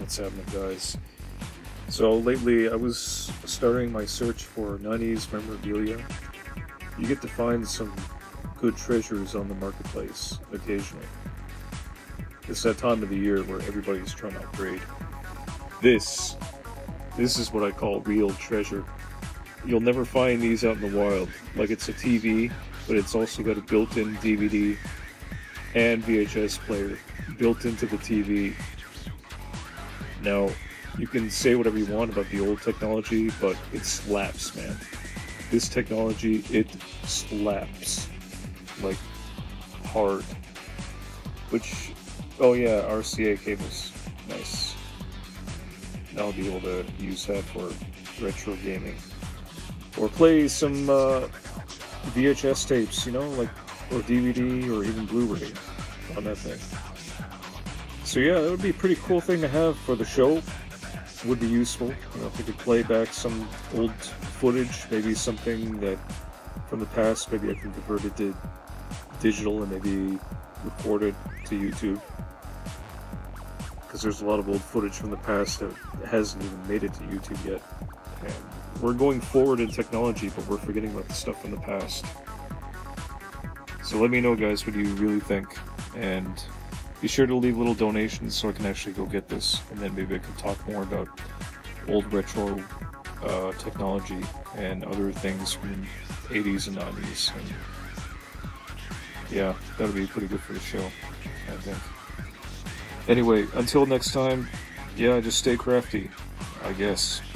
What's happening, guys? So lately I was starting my search for 90s memorabilia. You get to find some good treasures on the marketplace occasionally. It's that time of the year where everybody's trying to upgrade. This is what I call real treasure. You'll never find these out in the wild. Like, it's a TV, but it's also got a built-in DVD and VHS player built into the TV. Now, you can say whatever you want about the old technology, but it slaps, man. This technology, it slaps. Like, hard. Which, oh yeah, RCA cables. Nice. Now I'll be able to use that for retro gaming. Or play some VHS tapes, you know, like, or DVD, or even Blu-ray on that thing. So yeah, that would be a pretty cool thing to have for the show. Would be useful, you know, if we could play back some old footage, maybe something that from the past, maybe I can convert it to digital and maybe record it to YouTube. Because there's a lot of old footage from the past that hasn't even made it to YouTube yet. And we're going forward in technology, but we're forgetting about the stuff from the past. So let me know, guys, what you really think, and be sure to leave little donations so I can actually go get this, and then maybe I can talk more about old retro technology and other things from 80s and 90s. And yeah, that'll be pretty good for the show, I think. Anyway, until next time, yeah, just stay crafty, I guess.